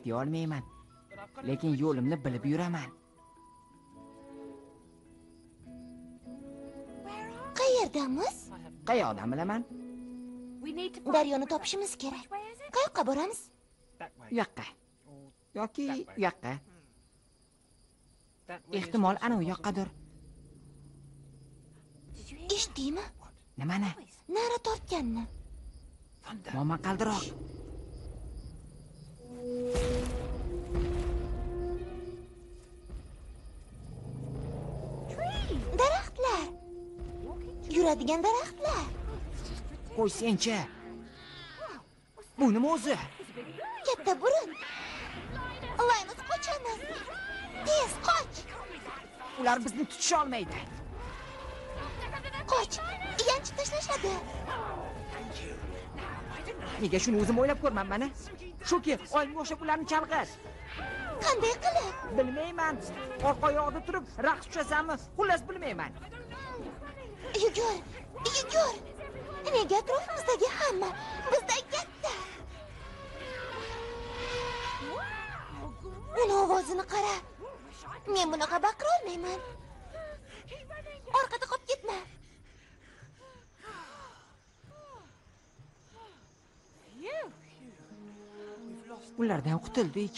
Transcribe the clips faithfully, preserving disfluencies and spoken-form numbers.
deya olmayman. Lekin yo'limni bilib yuraman. Qayerdamiz? Qayoqdan bilaman? Daryoni topishimiz kerak. Qayoqqa boramiz? U yoqqa. Yoki u yoqqa. Ehtimol ana u yoqqadir. Eshitdingmi? Nimani? Nari tortganni. Momaqaldiroq. Daraxtlar. Yuradigan daraxtlar. Qo'y senchi. Bu nima o'zi? Katta burun. Linus qochamiz. Tez qoch. Ular bizni tutisha olmaydi. Qoch. Yanchib tashlashadi. Nega shuni o'zim o'ylab ko'rmanman-a? Shuki, oyimga o'xshab ularni chalg'it. Qanday qilib? Bilmayman. Orqa oyoqda turib raqs tushasanmi? Xullas bilmayman. Yugur, yugur. Nega atrofimizdagi hamma bizdan katta? Uni ovozini qara. Men bunaqa baqira olmayman. Orqada qolib ketma. Ulardan qutuldik.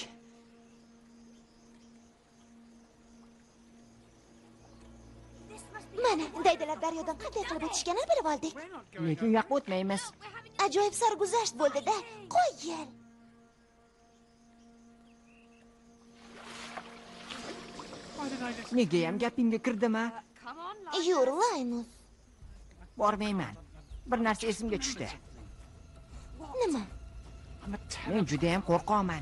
Mana, daydalar daryodan qanday qilib o'tishganini bilib oldik. Lekin u yoqqa o'tmaymiz. Ajoyib sarguzasht bo'ldi-da. Qo'y yel. Nega ham gapingga kirdim-a? Yur, Linus. Bormayman. Bir narsa esimga tushdi. Nima? Men juda ham qo'rqaman.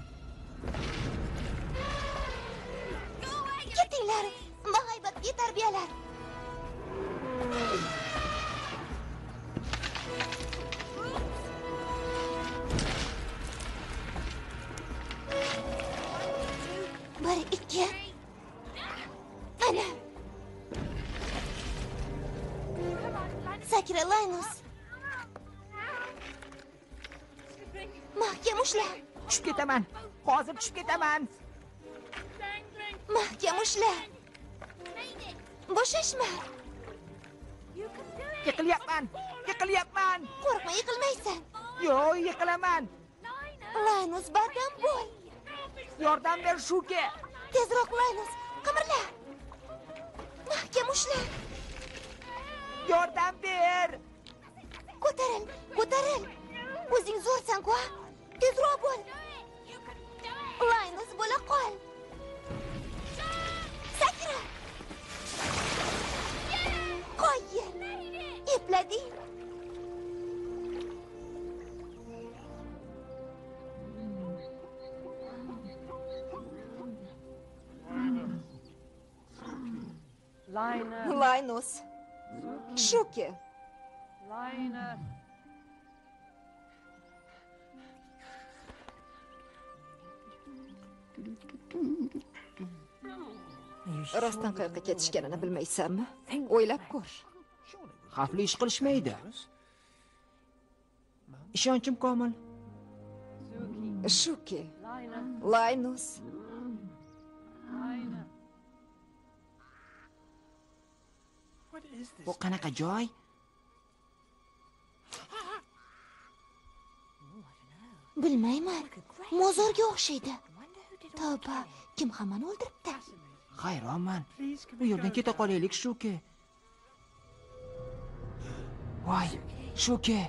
Ketinglar. Bahaybatli tarbiyalar. Bir, ikki. Ana. Sakra, Linus. Mahkam ushla. Tushib ketaman. Hozir tushib ketaman. Mahkam ushla. Bo'shashma. Yiqilyapman. Yiqilyapman. Qo'rqma, yiqilmaysan. Yo'q, yiqilaman. Linus, bardam bo'l. Yordam ber, Shuki. Tezroq, Linus. Qimirla. Mahkam ushla. Yordam ber. Ko'taril, ko'taril. O'zing zo'rsan-ku. Tezroq bo'l. Linus, bo'la qol. Sakra. Qo'y. Eplading. Linus. Shuki. Linus. Rostdan qayoqqa ketishganini bilmaysanmi? O'ylab ko'r. Xavfli ish qilishmaydi. Ishonchim komil. Shuki. Linus. Bu qanaqa joy? Bilmayman. Mozorga o'xshaydi. Tavba, kim hammani o'ldiribdi? Hayronman. Bu yerdan keta qolaylik, Shuki. Voy, Shuki.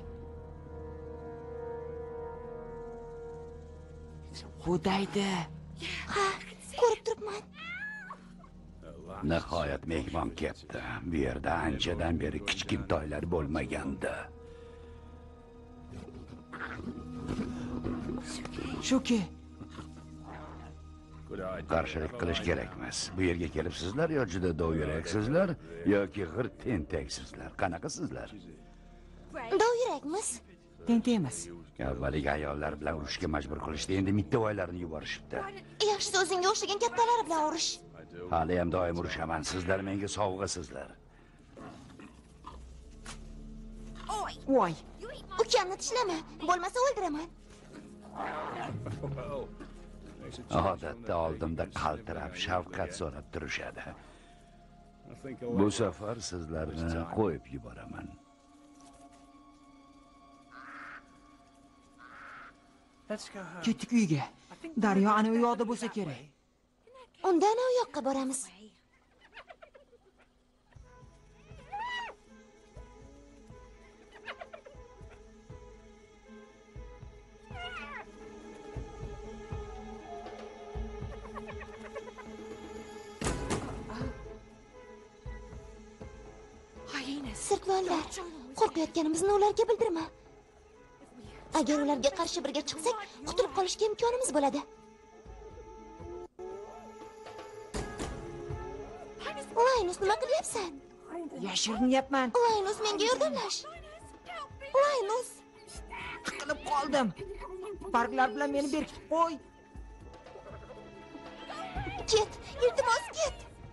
Xudaydi. Ha, ko'rib turibman. Nihoyat mehmon ketdi. Bu yerda anchadan beri kichkintoylar bo'lmagandi. Shuki. Qarshilik qilish kerakmas. Bu yerga kelibsizlar yo juda dovyuraksizlar yoki g'ir tentaksizlar. Qanaqasizlar? Dovyurakmiz. Tentaymiz. Avvaliga ayollar bilan urushga majbur qilishdi, endi mittavoylarni yuborishibdi. Yaxshisi o'zingga o'xshagan kattalar bilan urush. Hali ham doim urushaman. Sizlar menga sovg'asizlar. Voy. Ukamni tishlama, bo'lmasa o'ldiraman. Odatda oldimda qaltirab, shafqat so'rab turishadi. Bu safar sizlarni qo'yib yuboraman. Ketdik uyga. Daryo ana u yoqda bo'lsa kerak. Unda ana u yoqqa boramiz. Sirtlonlar, qo'rqayotganimizni ularga bildirma. Agar ularga qarshi birga chiqsak, qutulib qolishga imkonimiz bo'ladi. Laynus, nima qilyapsan? Yashirinyapman. Laynus, menga yordamlash. Laynus, Tiqilib qoldim. Barglar bilan meni berkitib qo'y. ket, iltimos ket.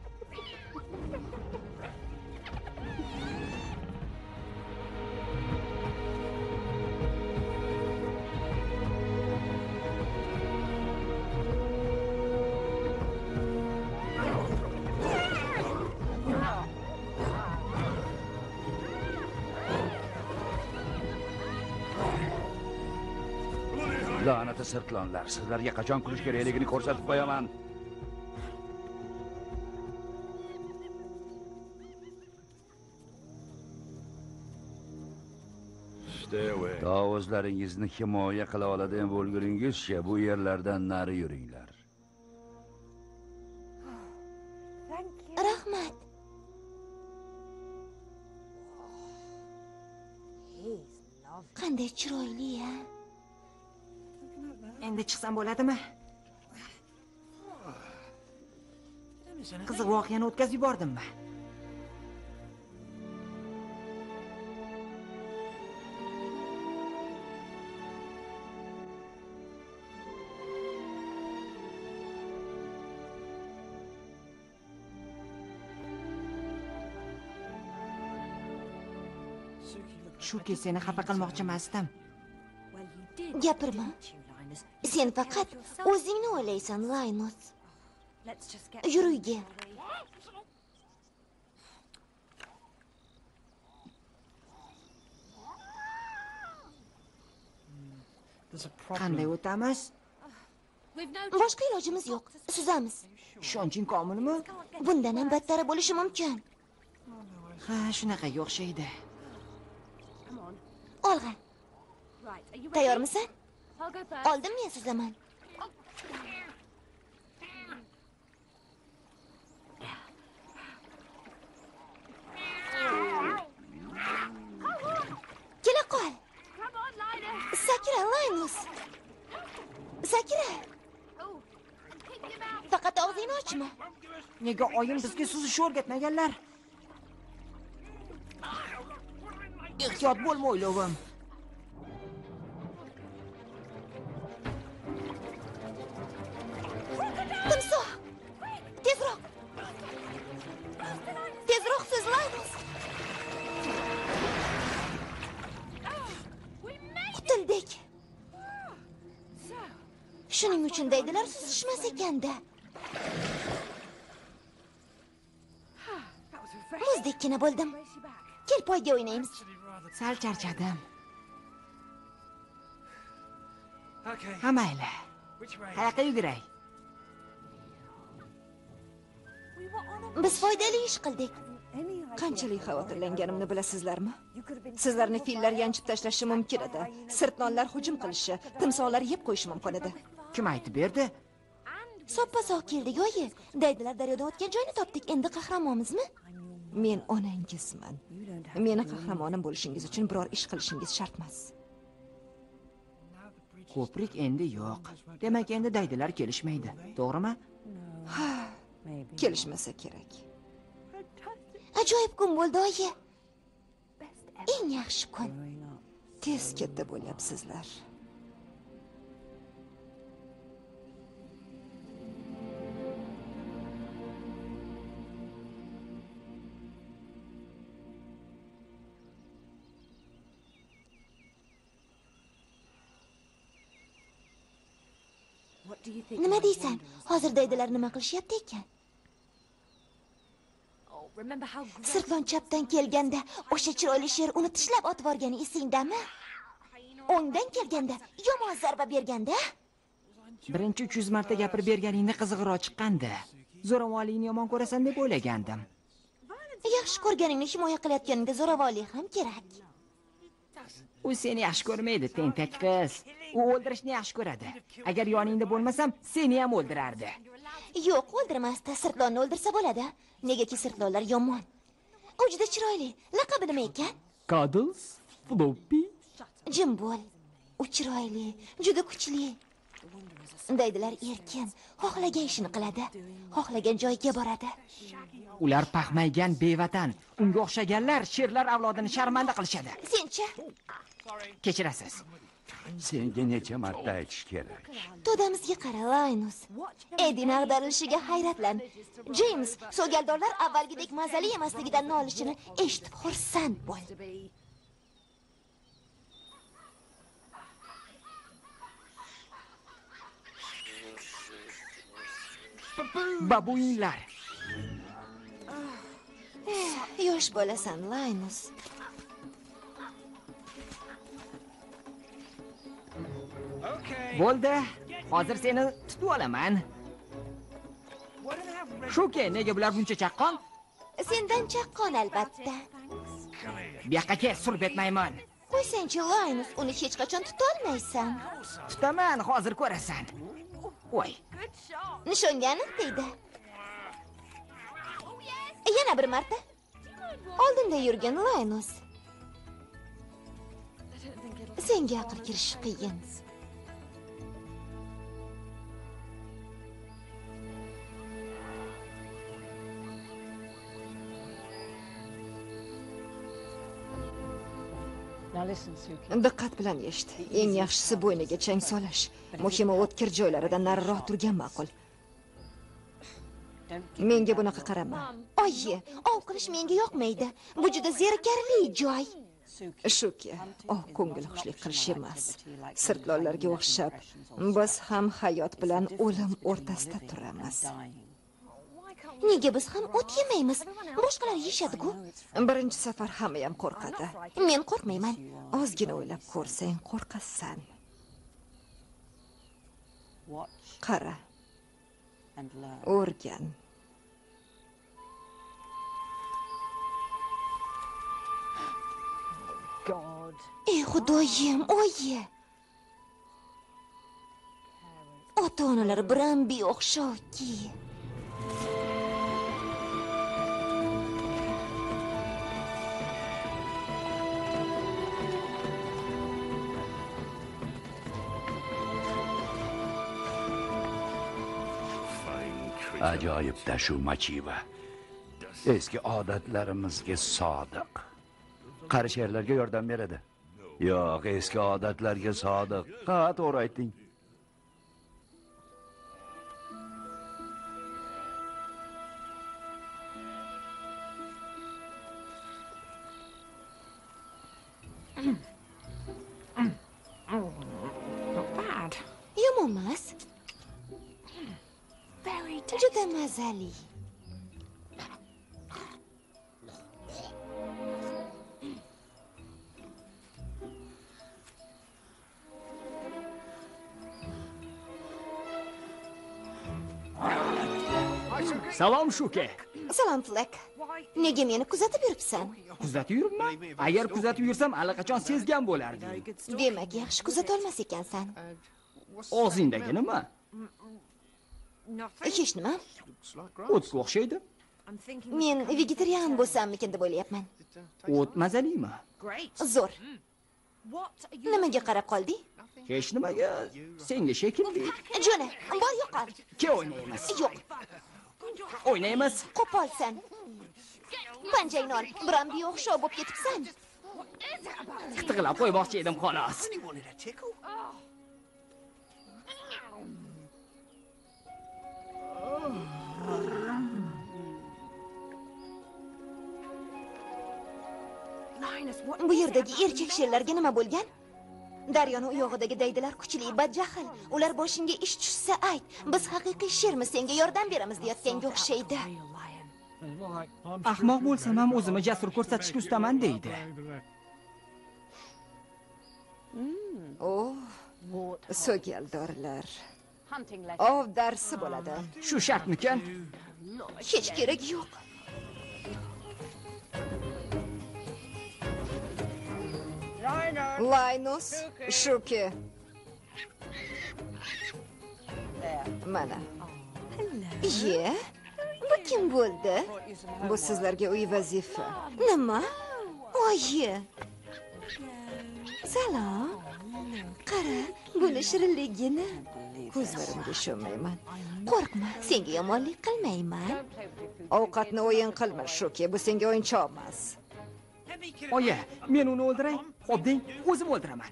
La'nati sirtlonlar, sizlarga qachon kulish kerakligini ko'rsatib qo'yaman. To o'zlaringizni himoya qila oladigan bo'lguningizcha bu yerlardan nari yuringlar. Rahmat. Qanday chiroyli-a. Endi chiqsam bo'ladimi? Qiziq voqeani o'tkazib yubordimmi? Shuki, seni xafa qilmoqchi emasdim. Gapirma. Sen faqat o'zingni o'ylaysan, Laynus. Yur uyga. Qanday o'tamiz? Boshqa ilojimiz yo'q. Suzamiz. Ishonching komilmi? Bundan ham battari bo'lishi mumkin. Ha, shunaqaga o'xshaydi. Olg'a. Tayyormisan? Oldin men suzaman. Kela qol. Sakra, Laynus. Sakra. Faqat og'zingni ochma. Nega oyim bizga suzishni o'rgatmaganlar? Ehtiyot bo'lma, o'ylovim. Timsoh! Tezroq! Tezroq siz, Laynus! Qutuldik. Shuning uchun deydilar, suzishmas ekanda. Muzdekkina bo'ldim. Kel, poyga o'ynaymiz. Sal charchadim. Ha, mayli. Qayoqqa yuguray? Biz foydali ish qildik. Qanchalik xavotirlanganimni bilasizlarmi? Sizlarni fillar yanchib tashlashi mumkin edi. Sirtlonlar hujum qilishi, timsohlar yeb qo'yishi mumkin edi. Kim aytib berdi? Soppa-sog' keldik, oyi. Daydilar daryodan o'tgan joyni topdik. Endi qahramonmizmi? Men onangizman. Meni qahramonim bo'lishingiz uchun biror ish qilishingiz shart emas. Ko'prik endi yo'q. Demak, endi daydilar kelishmaydi. To'g'rimi? Ha, kelishmasa kerak. Ajoyib kun bo'ldi, oyi. Eng yaxshi kun. Tez katta bo'lyapsizlar. Nima deysan? Hozir daydilar nima qilishyapti ekan? Sirtlon chapdan kelganda o'sha chiroyli sher uni tishlab otib yuborgani esingdami? O'ngdan kelganda yomon zarba berganda? Birinchi uch yuz marta gapirib berganingda qizig'roq chiqqandi. Zo'ravonlikni yomon ko'rasan deb o'ylagandim. Yaxshi ko'rganingni himoya qilayotganingda zo'ravonlik ham kerak. U seni yaxshi ko'rmaydi, tentak qiz. U o'ldirishni yaxshi ko'radi. Agar yoningda bo'lmasam, seni ham o'ldirardi. Yo'q, o'ldirmasdi. Sirtlonni o'ldirsa bo'ladi. Negaki sirtlonlar yomon. U juda chiroyli. Laqabi nima ekan? Cuddles, Floppy. Jim bo'l. U chiroyli, juda kuchli. Daydilar erkin, xohlagan ishini qiladi, xohlagan joyga boradi. Ular paxmaygan bevatan, unga o'xshaganlar sherlar avlodini sharmanda qilishadi. Sencha? Kechirasiz. Senga necha marta aytish kerak? To'damizga qara, Linus. Edin ag'darilishiga hayratlan. James, so'galdorlar avvalgidek mazali emasligidan nolishini eshitib xursand bo'l. Babuinlar. Yosh bo'lasan, Linus. Bo'ldi. Hozir seni tutib olaman. Shuki, nega bular buncha chaqqon? Sendan chaqqon albatta. Bu yoqqa kel, surbet maymun. Qo'ysangchi, Linus, uni hech qachon tuta olmaysan. Tutaman, hozir ko'rasan. Voy. Nishonga aniq deydi. Yana bir marta. Oldinda yurgan Linus. Senga aql kirishi qiyin. Diqqat bilan eshit. Eng yaxshisi bo'yniga chang solish. Muhimi o'tkir joylaridan nariroq turgan ma'qul. Menga bunaqa qarama. Oyi, ov qilish menga yoqmaydi. Bu juda zerikarli joy. Shuki, oh, ko'ngil xushlik qilish emas. Sirtlonlarga o'xshab, biz ham hayot bilan o'lim o'rtasida turamiz. Nega biz ham o't yemaymiz? Boshqalar yeyishadi-ku. Birinchi safar hamma ham qo'rqadi. Men qo'rqmayman. Ozgina o'ylab ko'rsang, qo'rqasan. Qara. O'rgan. Ey xudoyim, oyi. Ota-onalar bilan beo'xshovki. Ajoyib tashu machiva. Eski odatlarimizga sodiq. Qari sherlarga yordam beradi. Yo'q, eski odatlarga sodiq. Ha, to'g'ri aytding. Yomon emas. Juda mazali. Salom Shuki. Salom Flek. Nega meni kuzatib yuribsan? Kuzatib yuribman? Agar kuzatib yursam, allaqachon sezgan bo'lardim. Demak, yaxshi kuzata olmas ekansan. Og'zingdagi nima? Hech nima. O'tga o'xshaydi. Men vegetarian bo'lsammikin deb o'ylayapman. O't mazalimi? Zo'r. Nimaga qarab qolding? Hech nimaga. Senga shekilli. Jona, bor yo'qol. Ke o'ynaymiz. Yo'q. O'ynaymiz. Qo'polsan. Panjangni ol. Biram beo'xshov bo'lib ketibsan. Qitig'lab qo'ymoqchi edim xolos. Bu yerdagi erkak sherlarga nima bo'lgan? Daryoni u yog'idagi daydilar kuchli, badjahl. Ular boshingga ish tushsa ayt. Biz haqiqiy shermiz, senga yordam beramiz deyotganga o'xshaydi. Ahmoq bo'lsam ham o'zimni jasur ko'rsatishga ustaman deydi. Oh, so'galdorlar. Ov darsi bo'ladi. Shu shartmikan? Hech kerak yo'q. Laynus, Shuki. Mana. Iye, bu kim bo'ldi? Bu sizlarga uy vazifa. Nima? Oyi. Salom. Qara, buni shirinligini. Ko'zlarimga ishonmayman. Qo'rqma, senga yomonlik qilmayman. Ovqatni o'yin qilma, Shuki. Bu senga o'yinchoq emas. Oyi, men uni o'ldiray. Xo'p deng, o'zim o'ldiraman.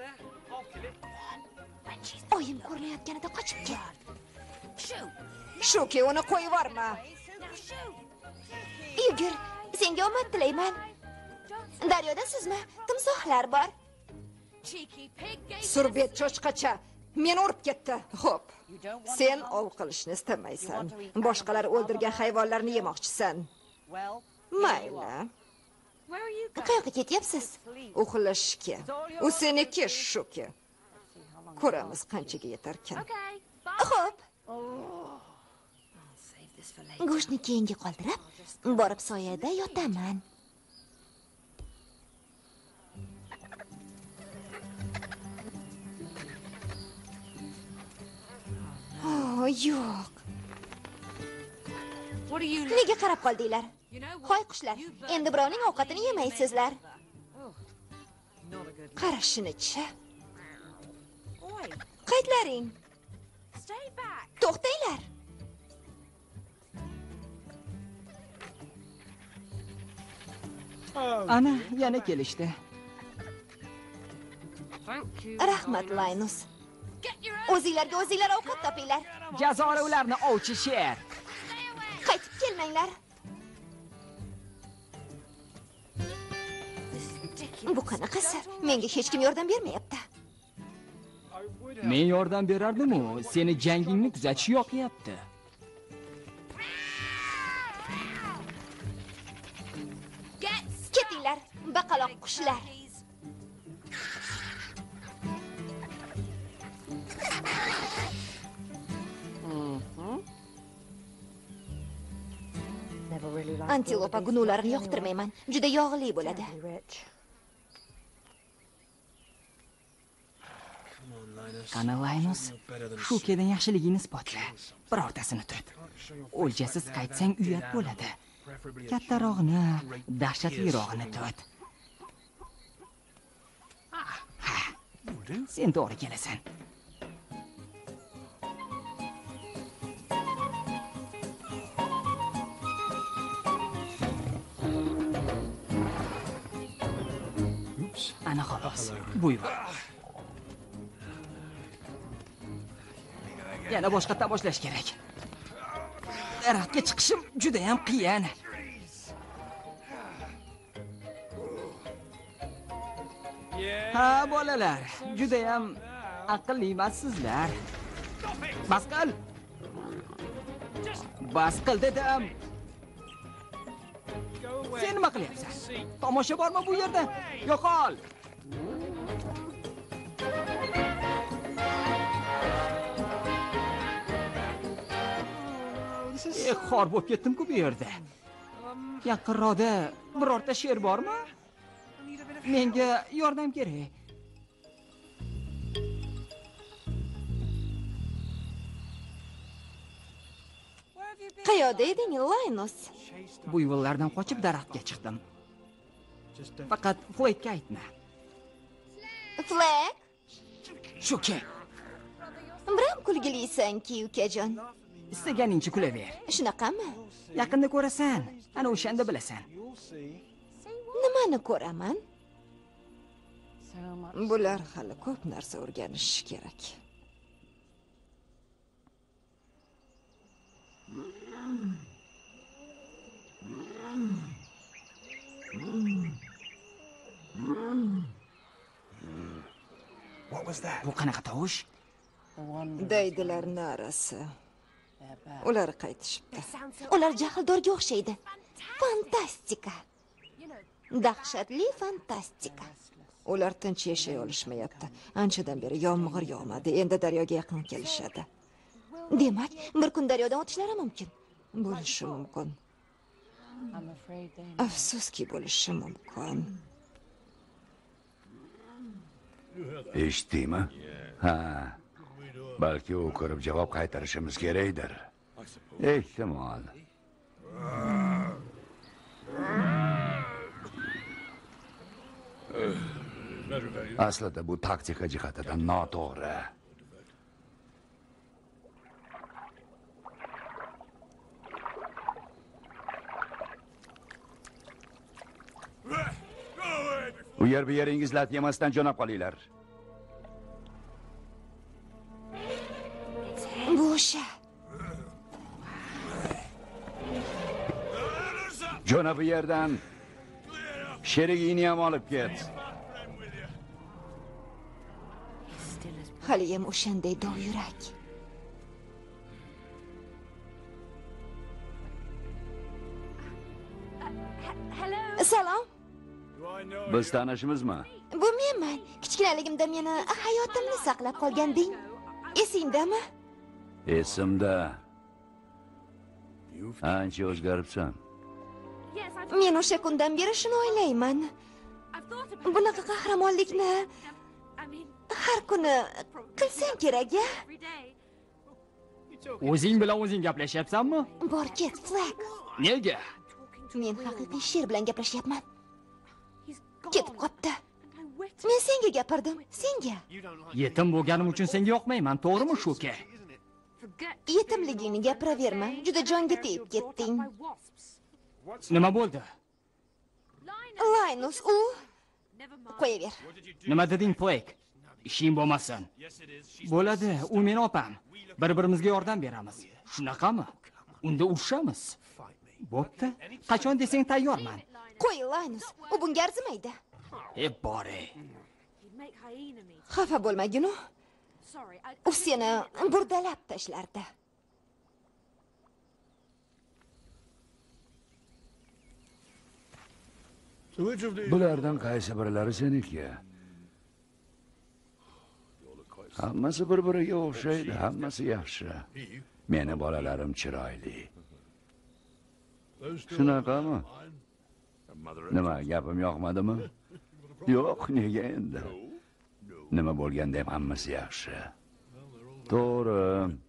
Oyim ko'rinayotganida qochib ket. Shuki, uni qo'yib yuborma. Yugur, senga omad tilayman. Daryoda sizmi? Timsohlar bor. Surbet cho'chqacha meni urib ketdi. Xo'p. Sen ov qilishni istamaysan. Boshqalar o'ldirgan hayvonlarni yemoqchisan. Mayli. Qayoqqa ketyapsiz? Uxlashga. U seniki, Shuki. Ko'ramiz qanchaga yetarkan. Xo'p. Go'shtni keyinga qoldirib, borib soyada yotaman. Oh, yo'q. Nega qarab qoldinglar? Hoy qushlar, endi birovning ovqatini yemaysizlar. Qarashini-chi. Qaytlaring. To'xtanglar. Ana, yana kelishdi. Rahmat, Laynus. O'zinglarga o'zinglar ovqat topinglar. Jazori ularni ovchi sher. Qaytib kelmanglar. Bu qanaqasi? Menga hech kim yordam bermayapti. Men yordam berardim-ku, seni jangingni kuzatish yoqyapti. Ketinglar, baqaloq qushlar. Antilopa gunularini yoqtirmayman. Juda yog'li bo'ladi. Qani Laynus, Shukidan yaxshiligingni isbotla. Birortasini tut. O'ljasiz qaytsang uyat bo'ladi. Kattarog'ini, dahshatlirog'ini tut. Ha, sen to'g'ri kelasan. Ana xolos, buyur. Yana boshqatdan boshlash kerak. Daraxtga chiqishim juda ham qiyin. Ha, bolalar, juda ham aqlli emassizlar. Bas qil. Bas qil dedim. Sen nima qilyapsan? Tomosha bormi bu yerda? Yo'qol. Eh, xor bo'lib ketdim-ku bu yerda. Yaqinroqda birorta sher bormi? Menga yordam kerak. Qayoqda eding, Laynus? Buyvonlardan qochib daraxtga chiqdim. Faqat Flekka aytma. Flek? Shuki, Biram kulgilisan-ki, ukajon. istaganingcha kulaver. Shunaqami? Yaqinda ko'rasan, ana o'shanda bilasan. Nimani ko'raman? Bular hali ko'p narsa o'rganishi kerak. Bu qanaqa tovush? Daydilar narasi. Ular qaytishibdi. Ular jahldorga o'xshaydi. Fantastika. Dahshatli fantastika. Ular tinch yashay olishmayapti. Anchadan beri yomg'ir yog'madi. Endi daryoga yaqin kelishadi. Demak, bir kun daryodan o'tishlari mumkin. Bo'lishi mumkin. Afsuski bo'lishi mumkin. Eshitdingmi? Ha. Balki u ko'rib javob qaytarishimiz kerakdir. Ehtimol. Aslida bu taktika jihatidan noto'g'ri. U yer bu yeringiz lat yemasdan jo'nab qolinglar. Bu o'sha. Jo'na bu yerdan. Sherigingni ham olib ket. Haliyam o'shanday dovyurak. Salom. Biz tanishmizmi? Bu menman. Kichkinaligimda meni hayotimni saqlab qolganding. Esingdami? Esimda. Ancha o'zgaribsan. Men o'sha kundan beri shuni o'ylayman. Bunaqa qahramonlikni har kuni qilsang kerak-a? O'zing bilan o'zing gaplashyapsanmi? Bor ket, Flag. Nega? Men haqiqiy sher bilan gaplashyapman. Ketib qopti. Men senga gapirdim, senga. Yetim bo'lganim uchun senga yoqmayman, to'g'rimi shuka? Yetimligingni gapiraverma. Juda jonga tegib ketding. Nima bo'ldi? Linus, u qo'yaver. Nima deding, Flake? Ishing bo'lmasin. Bo'ladi, u meni opam. Bir-birimizga yordam beramiz. Shunaqami? Unda urushamiz. Bo'pti. Qachon desang tayyorman. Qo'y, Linus, u bunga arzimaydi. E bore. Xafa bo'lmagin-u. U seni burdalab tashlardi. Bulardan qaysi birlari seniki? Hammasi bir-biriga o'xshaydi, hammasi yaxshi. Meni bolalarim chiroyli. Shunaqami? Nima, gapim yoqmadimi? Yo'q, nega endi? Nima bo'lganda ham hammasi yaxshi. To'g'ri.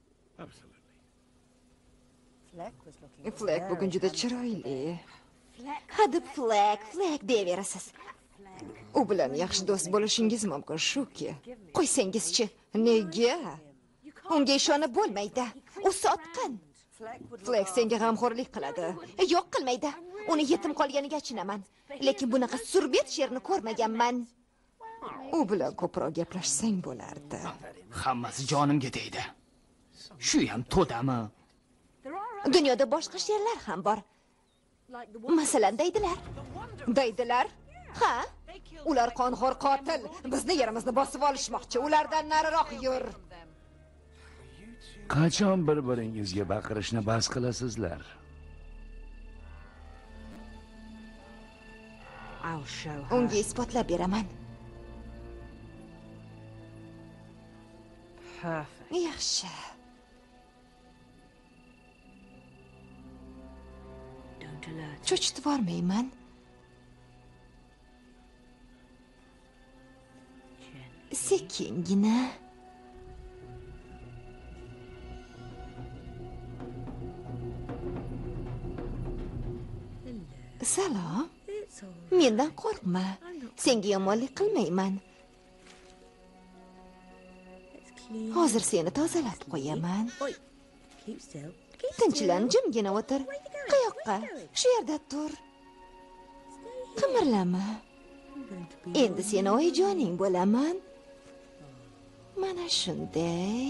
Flag bugun juda chiroyli. Hadeb Flag, Flag deyaverasiz. U bilan yaxshi do'st bo'lishingiz mumkin shuki. Qo'ysangizchi. Nega? Unga ishonib bo'lmaydi. U sotqin. Flag senga g'amxo'rlik qiladi. Yo'q, qilmaydi. Uni yetim qolganiga achinaman. Lekin bunaqa surbet sherni ko'rmaganman. U bilan ko'proq gaplashsang bo'lardi. Hammasi jonimga tegdi. Shu ham to'dami? Dunyoda boshqa sherlar ham bor. Masalan, daydilar. Daydilar? Ha? Ular qonxo'r qotil. Bizni yerimizni bosib olishmoqchi. Ulardan nariroq yur. Qachon bir-biringizga baqirishni bas qilasizlar? Unga isbotlab beraman. Yaxshi. Cho'chitib bormayman. Sekingina. Salom. Mendan qo'rqma. Senga yomonlik qilmayman. Hozir seni tozalab qo'yaman. Tinchlan, jimgina o'tir. Qayoqqa? Shu yerda tur. Qimirlama. Endi seni oyijoning bo'laman. Mana shunday.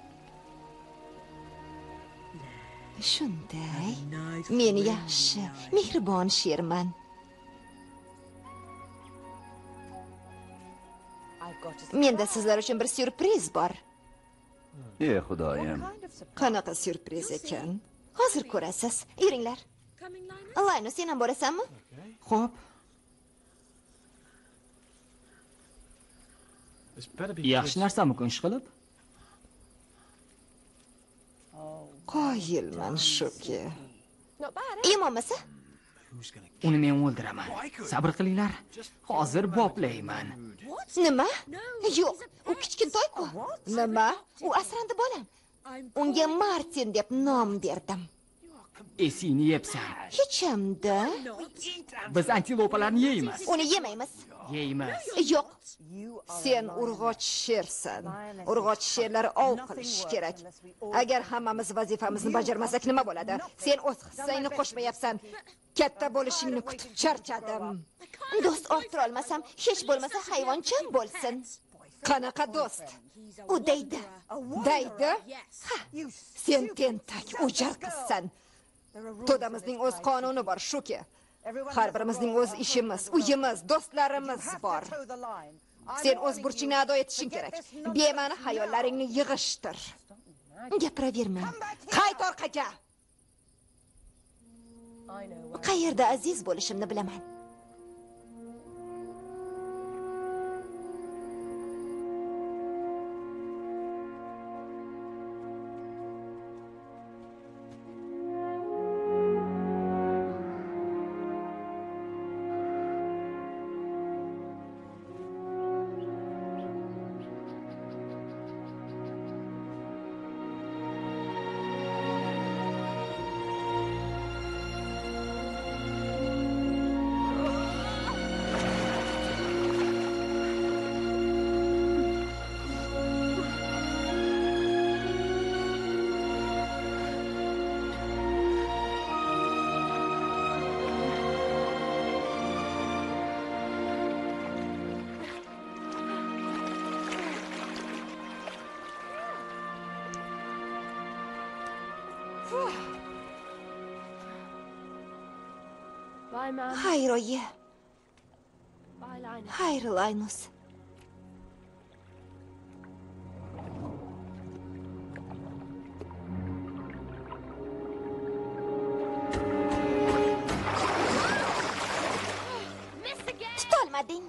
Shunday. Men yaxshi, mehribon sherman. Menda sizlar uchun bir syurpriz bor. Ey xudoyim. Qanaqa syurpriz ekan? Hozir ko'rasiz. Yuringlar. Linus, sen ham borasanmi? Xo'p. Yaxshi narsamikun ishqilib? Qoyilman shuki. Yomonmasa? Uni men o'ldiraman. Sabr qilinglar. Hozir boplayman. Nima? Yo'q, u kichkintoy-ku. Nima? U asrandi bolam. Unga Martin deb nom berdim. Esingni yebsan. Hech hamda Biz antilopalarni yeymiz. uni yemaymiz. Yeymiz. Yo'q. Sen urg'och shersan. Urg'och sherlar ov qilish kerak. Agar hammamiz vazifamizni bajarmasak nima bo'ladi? Sen o'z hissangni qo'shmayapsan. Katta bo'lishingni kutib charchadim. Do'st orttira olmasam, hech bo'lmasa hayvoncham bo'lsin. Qanaqa do'st? U deydi. Deydi? Ha, sen tentak, o'jar qizsan. To'damizning o'z qonuni bor, shuki. Har birimizning o'z ishimiz, uyimiz, do'stlarimiz bor. Sen o'z burchingni ado etishing kerak. Bema'ni hayollaringni yig'ishtir. Gapiraverma. Qayt orqaga. Qayerda aziz bo'lishimni bilaman. Bye, Mum. Xayr, oyi. Bye, Linus. Xayr, Linus. Tutolmading.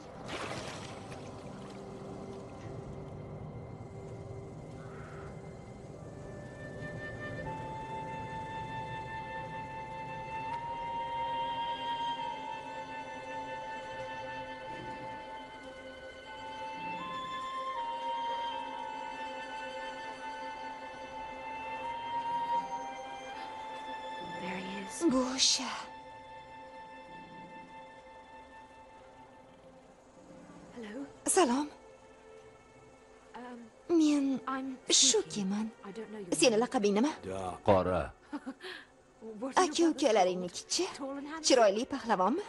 There he is. Bu o'sha. Hello. Salom. Um, Men I'm Shukiman. I don't know your Seni laqabing nima? Qora. What are your brothers? Aka-ukalaringnikichi? Tall and handsome. Chiroyli pahlavonmi?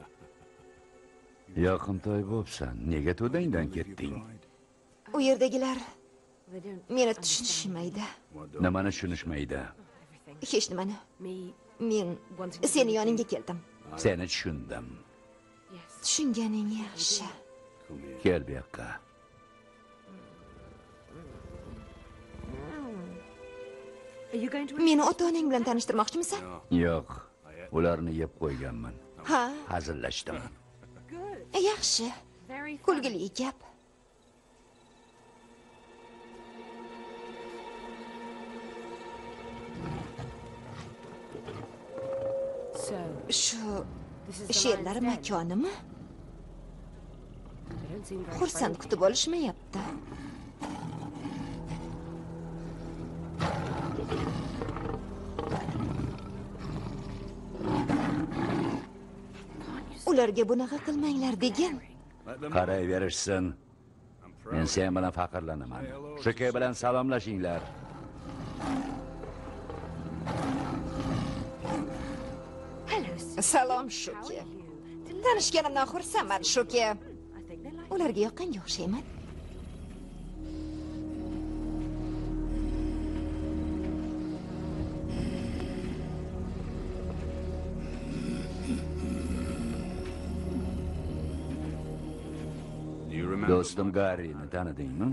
Yaqintoy bo'psan. Nega to'dangdan ketding? U yerdagilar They don't meni tushunishmaydi. Nimani tushunishmaydi? everything. Hech nimani. Me, Men seni yoningga keldim. Seni tushundim. yes. Tushunganing yaxshi. Kel bu yoqqa. Are you going to? Meni ota-onang bilan tanishtirmoqchimisan? Yo'q. Ularni yeb qo'yganman. Ha, Hazillashdim. Good. yaxshi. Very fun. Kulgili gap. So, Shu this is the sherlar lion's den. makonimi? They don't seem very Xursand friendly. kutib olishmayapti. Ularga bunaqa qilmanglar degan. Qarayverishsin. Men sen bilan faxrlanaman. Shuke bilan salomlashinglar. Hello, sir. Salom How Shuki. are you? Tanishganimdan xursandman Shuki. I think they like Ularga yoqqanga o'xshayman. Do'stim Garrini tanidingmi?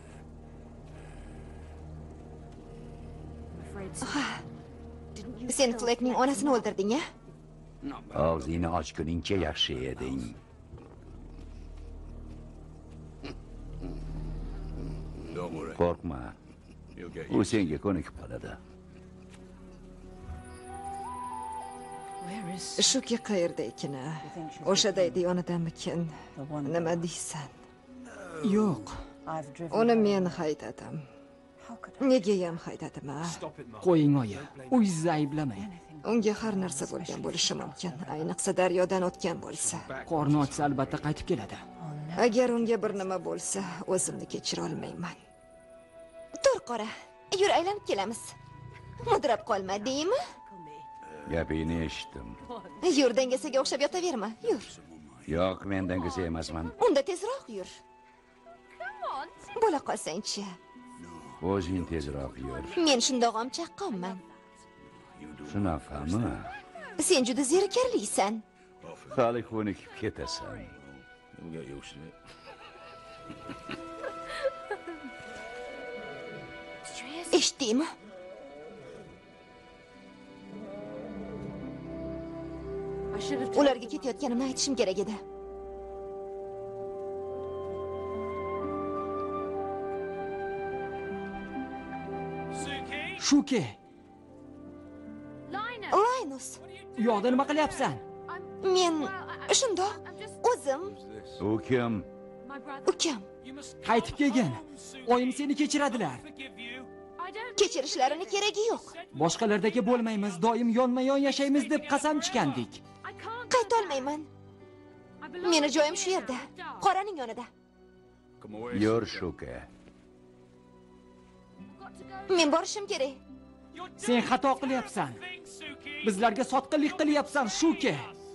Sen Fleckning onasini o'ldirding-a? Og'zingni ochguningcha yaxshi eding. Qo'rqma. U senga ko'nikib qoladi. Shuki qayerda ekan? O'shadaydi yonidamikin? Nima deysan? Yo'q. Uni men haydadim. Nega ham haydadim? Qo'ying oyi. O'zingizni ayblamang. Unga har narsa bo'lgan bo'lishi mumkin, ayniqsa daryodan o'tgan bo'lsa. Qorni ochsa albatta qaytib keladi. Agar unga bir nima bo'lsa, o'zimni kechira olmayman. Tur qora, yur aylanib kelamiz. Mudrab qolma, deymi? Gapingni eshitdim. Yur, dangasaga o'xshab yotaverma, yur. Yo'q, men dangasa emasman. Unda tezroq yur. Bo'la qolsang-chi. O'zing tezroq yur. Men shundog'am chaqqonman. Shunaqami? Sen juda zerikarlisan. Hali ko'nikib ketasan. Eshitdingmi? Ularga ketayotganimni aytishim kerak edi. Shuki, Linus, yo'qda nima qilyapsan? men shundoq o'zim U kim? ukam. Qaytib kelgin. Oyim seni kechiradilar. Kechirishlarini keragi yo'q. Boshqalardagi bo'lmaymiz, doim yonma-yon yashaymiz deb qasam ichgandik. Qayta olmayman. Meni joyim shu yerda, qoraning yonida. Yur Shuki. Men borishim kerak. Sen xato qilyapsan. Bizlarga sotqinlik qilyapsan, Shuki.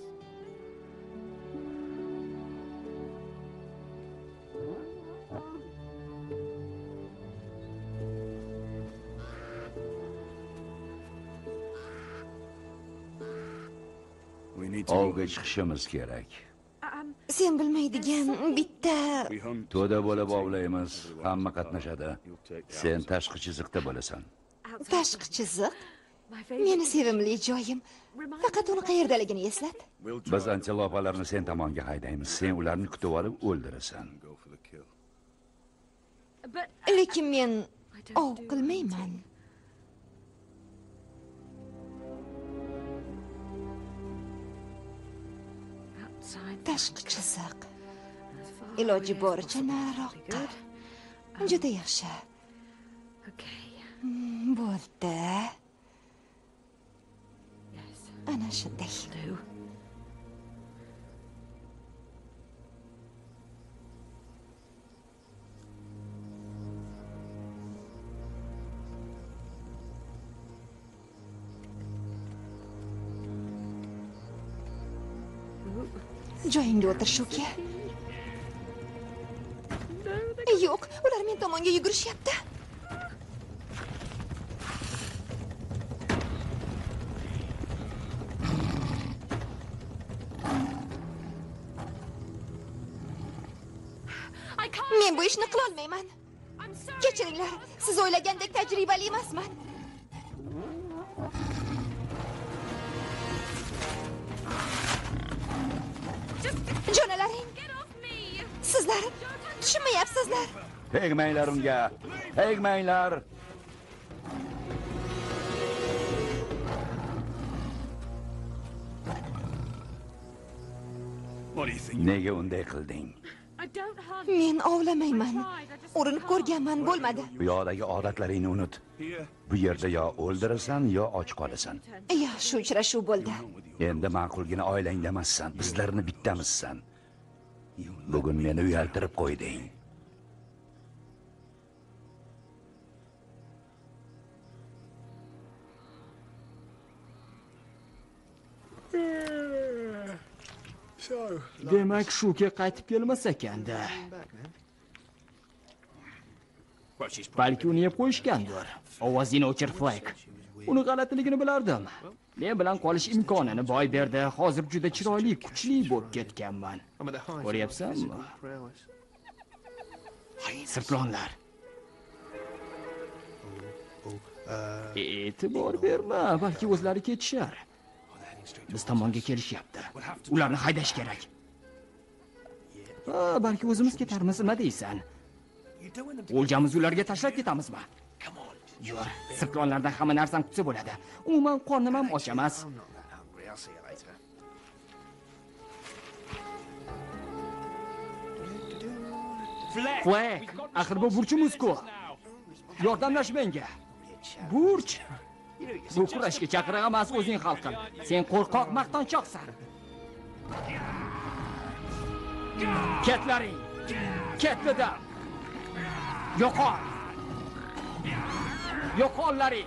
Ovga chiqishimiz kerak. Sen bilmaydigan bitta To'da bo'lib ovlaymiz, hamma qatnashadi. Sen tashqi chiziqda bo'lasan. tashqi chiziq. Meni sevimli joyim. Faqat uni qayerdaligini eslat. Biz antilopalarni sen tomonga haydaymiz. Sen ularni kutib olib o'ldirasan. Lekin men ov qilmayman. Tashqi chiziq. Iloji boricha nariroqqa. Juda yaxshi. Bo'ldi. Ana shunday. Joyingga o'tir, Shuki. Yo'q, ular men tomonga yugurishyapti. Men bu ishni qila olmayman. Kechiringlar, siz o'ylagandek tajribali emasman. Jo'nalaring. Sizlar tushunmayapsizlar. Tegmanglar unga. Tegmanglar. Nega unday qilding? Men ovlamayman. Urinib ko'rganman, bo'lmadi. Bu yoqdagi odatlaringni unut. Bu yerda yo o'ldirasan, yo och qolasan. Yaxshi uchrashuv bo'ldi. Endi ma'qulgina oilangda emassan, bizlarni bittamizsan. Bugun meni uyaltirib qo'yding. Demak, Shuki qaytib kelmas ekanda. Balki uni yeb qo'yishgandir. Ovozini o'chir, Fleck. Uni g'alatiligini bilardim. Men bilan qolish imkonini boy berdi. Hozir juda chiroyli, kuchli bo'lib ketganman. Ko'ryapsanmi? Sirtlonlar. E'tibor berma, balki o'zlari ketishar. Biz tomonga kelishyapti. Ularni haydash kerak. Ha, balki o'zimiz ketarmiz, nima deysan? O'ljamizni ularga tashlab ketamizmi? Yur, sirtlonlardan hamma narsani kutsa bo'ladi. Umuman qornim ham och emas. Flek, axir bu burchimiz-ku. Yordamlash menga. Burch. Bu kurashga chaqiriq emas, o'zing hal qil. Sen qo'rqoq maqtanchoqsan. Ketlaring. Ketladim. Yo'qol. Yo'qollaring.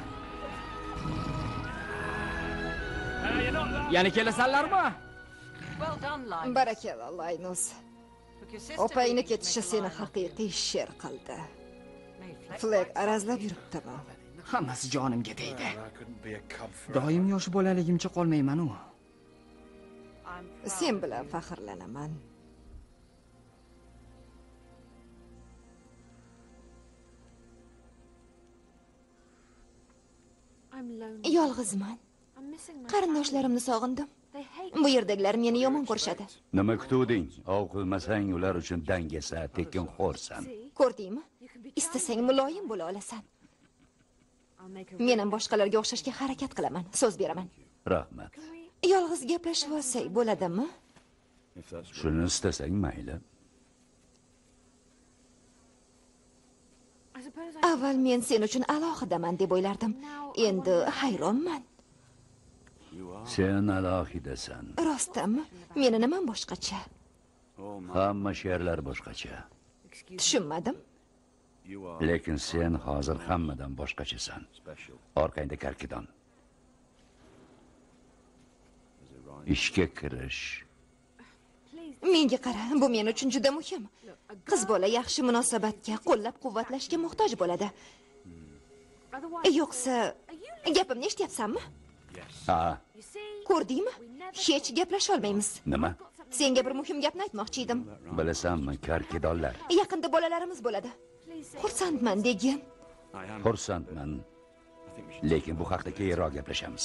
Yana kelasanlarmi? Barakalla, Laynus. Opangni ketishi seni haqiqiy sher qildi. Flek arazlab yuribdimi? Hammasi jonimga tegdi. Doim yosh bolaligimcha qolmayman-u. Sen bilan faxrlanaman. Yolg'izman. Qarindoshlarimni sog'indim. Bu yerdagilar meni yomon ko'rishadi. Nima kutuvding? Ov qilmasang ular uchun dangasa, tekin xo'rsan. Ko'rdingmi? Istasang muloyim bo'la olasan. Men ham boshqalarga o'xshashga harakat qilaman, so'z beraman. Rahmat. Yolg'iz gaplashib olsak bo'ladimi? Shuni istasang mayli. Avval men sen uchun alohidaman deb o'ylardim. Endi hayronman. Sen alohidasan. Rostdanmi? Meni nimam boshqacha? Hamma she'rlar boshqacha. Tushunmadim. Lekin sen hozir hammadan boshqachasan. Orqangda karkidon. Ishga kirish. Menga qara, bu men uchun juda muhim. Qiz bola yaxshi munosabatga, qo'llab-quvvatlashga muhtoj bo'ladi. Yo'qsa, gapimni eshityapsanmi? Ha, Ko'rdingmi? Hech gaplasha olmaymiz. nima? Senga bir muhim gapni aytmoqchi edim. Bilasanmi, karkidonlar. Yaqinda bolalarimiz bo'ladi. Xursandman degin. Xursandman. Lekin bu haqda keyinroq gaplashamiz.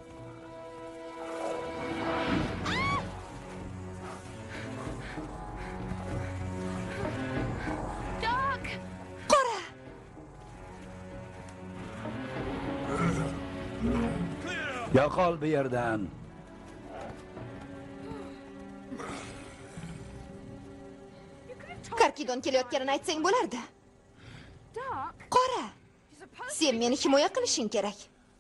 Qora! Yo'qol bu yerdan. Karkidon kelayotganini aytsang bo'lardi. Qora! Sen meni himoya qilishing kerak.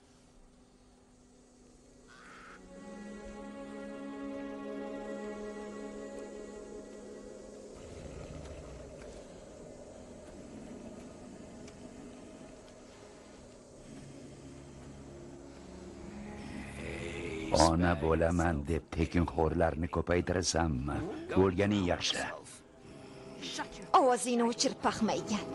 Ona bo'laman deb tekinxo'rlarni ko'paytirasanmi? O'lganing yaxshi. Ovozingni o'chirib paxmaygan.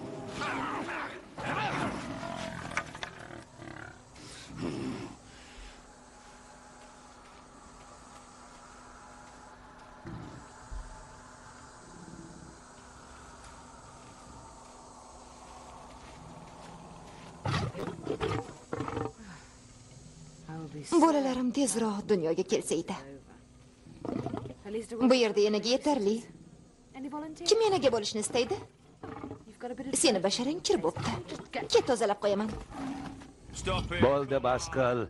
Bolalarim tezroq dunyoga kelsa edi. Bu yerda enaga yetarli. Kim enaga bo'lishni istaydi? Seni basharang kir bo'pti. Ket tozalab qo'yaman. Bo'ldi, bas qil.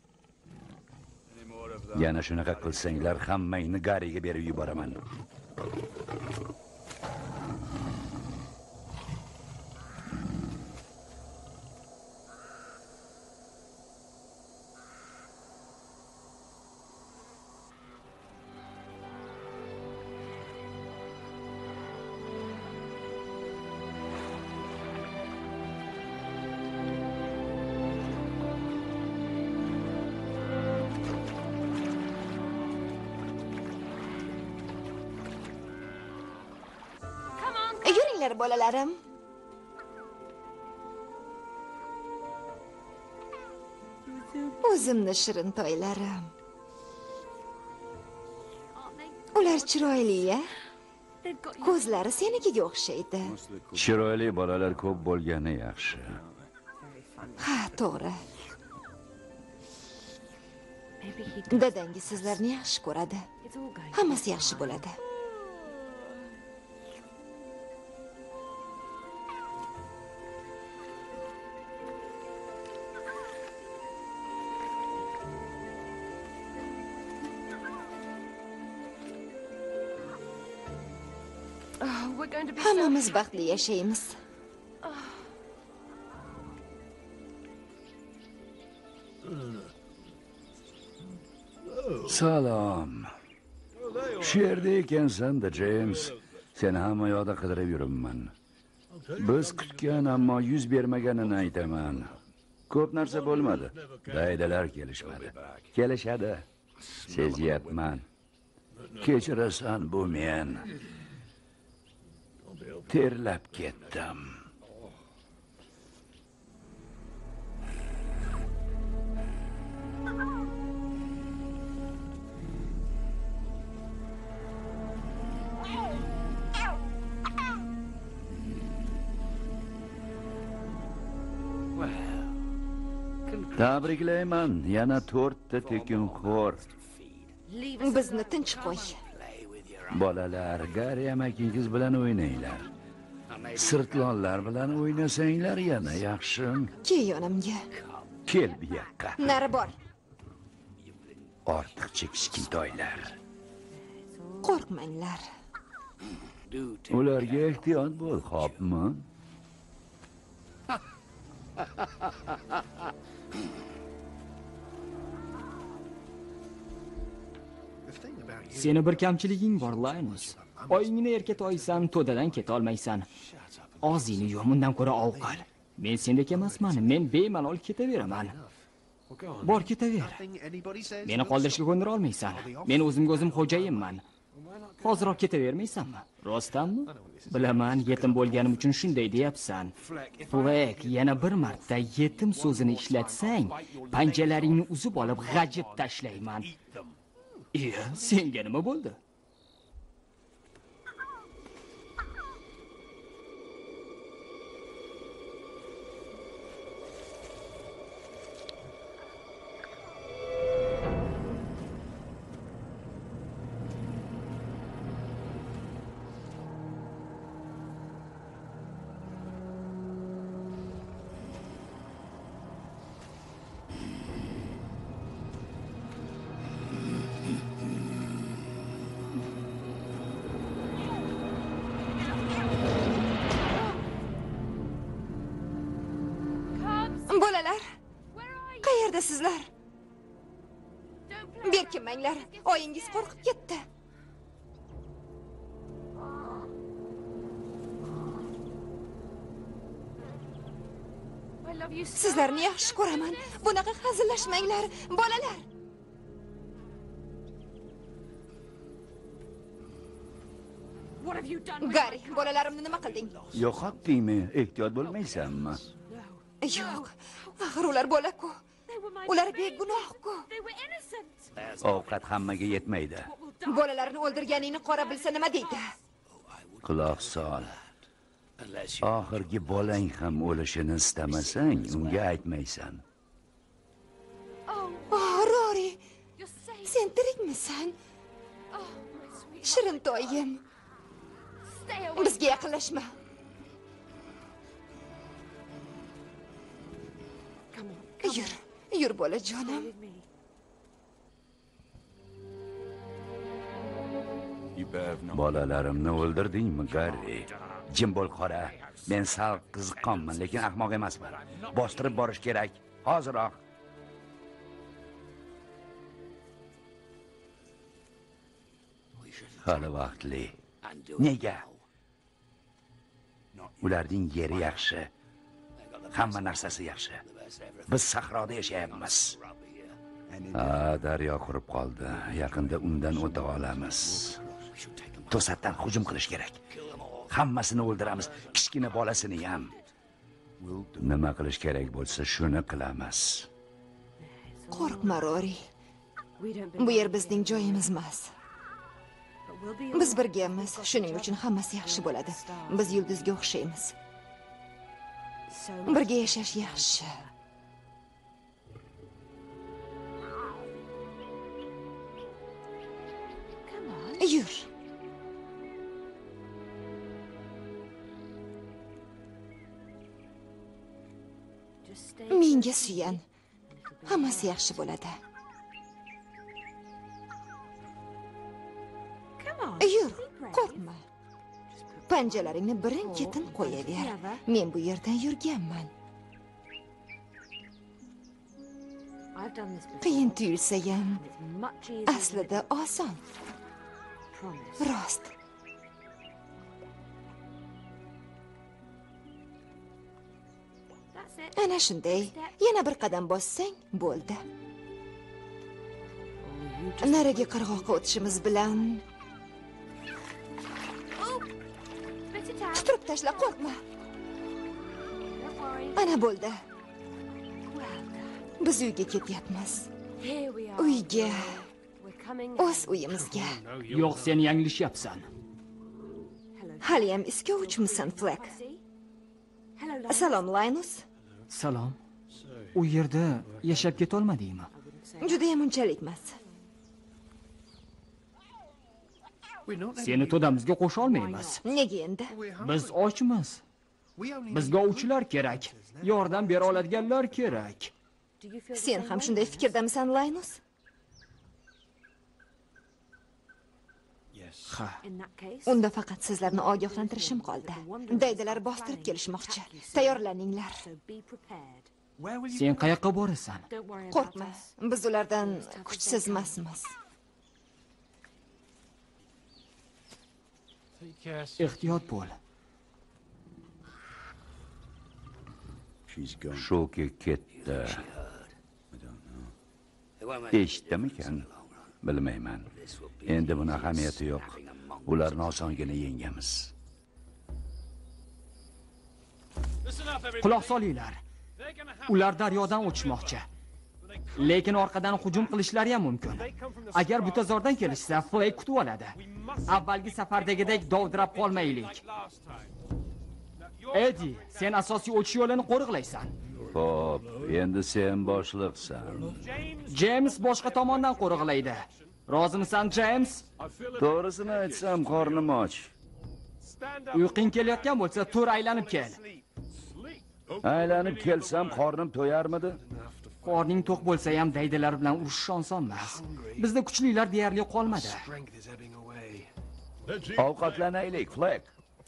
Yana shunaqa qilsanglar, hammangni gariga berib yuboraman. Yuringlar bolalarim. O'zimni shirin toylarim. Ular chiroyli-ya? They've got you. Ko'zlari senikiga o'xshaydi. Chiroyli bolalar ko'p bo'lgani yaxshi. Ha, to'g'ri. Maybe he does. Dadangiz sizlarni yaxshi ko'radi. It's all going. Hammasi yaxshi bo'ladi. Oh, we're going to be so Hammamiz baxtli yashaymiz. Salom. Shu yerda ekansan-da, James. Seni hamma yoqda qidirib yuribman. Biz kutgan ammo yuz bermaganini aytaman. Ko'p narsa bo'lmadi. Daydalar kelishmadi. Kelishadi. Sezyapman. Kechirasan, bu men. Terlab ketdim. Tabriklayman, yana to'rtta tekinxo'r. Bizni tinch qo'y. Bolalar, Gari amakingiz bilan o'ynanglar. Sirtlonlar bilan o'ynasanglar yana yaxshi. Kel yonimga. Kel bu yoqqa. Nari bor. Ortiqcha kichkintoylar. Qo'rqmanglar. Ularga ehtiyot bo'l, xo'pmi? Seni bir kamchiliging bor, Linus. Oyingni erkatoysan, to'dadan keta olmaysan. Og'zingni yum, undan ko'ra ovqal. Men sendek emasman, men bemalol ketaveraman. Bor, ketaver. Meni qoldirishga ko'ndira olmaysan. Men o'zimga o'zim xo'jayinman. Hozirroq ketavermaysanmi? Rostdanmi? Bilaman, yetim bo'lganim uchun shunday deyapsan. Flek, yana bir marta yetim so'zini ishlatsang, panjalaringni uzib olib g'ajib tashlayman. Iya, senga nima bo'ldi? Bolalar, qayerda sizlar? Berkinmanglar, oyingiz qo'rqib ketdi. I love you so. Sizlarni yaxshi ko'raman. Bunaqa hazillashmanglar, bolalar. What have you done? Gari, bolalarimni nima qilding? Yo'qotdingmi? Ehtiyot bo'lmaysanmi? Yo'q, axir ular bola-ku. Ular begunoh-ku. They were innocent. Ovqat hammaga yetmaydi. Bolalarni o'ldirganingni qora bilsa nima deydi? Quloq sol. Oxirgi bolang ham o'lishini istamasang, unga aytmaysan. Oh, Oh, Rory, you're safe. sen tirikmisan? Oh, my sweet. Shirintoyim, Stay away. bizga yaqinlashma. Come on. Come Yur, yur bolajonim. with me. Bolalarimni o'ldirdingmi, Gari? Jim bo'l, qora. Men sal qiziqqanman, lekin ahmoq emasman. Bostirib borish kerak. Hozirroq. Hali vaqtli. Nega? Ularning yeri yaxshi. Hamma narsasi yaxshi. Biz sahroda yashayapmiz. Ha, daryo qurib qoldi. Yaqinda undan o'ta olamiz. To'satdan hujum qilish kerak. Hammasini o'ldiramiz, kichkina bolasini ham. Nima qilish kerak bo'lsa, shuni qilamiz. Qo'rqma, Rory. We don't Bu yer bizning joyimiz emas. Biz birgamiz. Shuning uchun hammasi yaxshi bo'ladi. Biz yulduzga o'xshaymiz. Birga yashash yaxshi. Yur. Menga suyan. Hammasi yaxshi bo'ladi. Yur, qo'rqma. Panjalaringni birin-ketin qo'yaver. Men bu yerdan yurganman. Qiyin tuyulsa ham, aslida oson. Rost. Ana shunday. Yana bir qadam bossang, bo'ldi. Nariga qirg'oqqa o'tishimiz bilan Tuturib tashla, qo'rqma. Ana bo'ldi. Biz uyga ketyapmiz. Uyga. O'z uyimizga. Yo'q, sen yanglishyapsan. Hali ham iskovchisan, Fleck? Salom, Linus. Salom. U yerda yashab keta olmadingmi? Juda ham unchalik emas. Seni to'damizga qo'sha olmaymiz. Nega endi? Biz ochmiz. Bizga ovchilar kerak. Yordam bera oladiganlar kerak. Sen ham shunday fikrdamisan, Linus? Ha. Unda faqat sizlarni ogohlantirishim qoldi. Daydalar bostirib kelishmoqchi. Tayyorlaninglar. Sen qayoqqa borasan? Qo'rqma, biz ulardan kuchsiz emasmiz. Ehtiyot bo'l. Shoki ketdi. Eshitdimikan? Bilmayman. Endi buni ahamiyati yo'q. Ularni osongina yengamiz. Quloq solinglar. Ular daryodan o'tishmoqchi. Lekin orqadan hujum qilishlari ham mumkin. Agar butazordan kelishsa, Flake kutib oladi. Avvalgi safardagidek dovdirab qolmaylik. Eddie, sen asosiy o'tish yo'lini qo'riqlaysan. Xo'p, endi sen boshliqsan. James boshqa tomondan qo'riqlaydi. Rozimisan, James? To'g'risini aytsam, qornim och. Uyqing kelayotgan bo'lsa, tur aylanib kel. Aylanib kelsam, qornim to'yarmidi? Qorning to'q bo'lsa ham daydalar bilan urushish oson emas. Bizda kuchlilar deyarli qolmadi. Ovqatlanaylik, Fleck.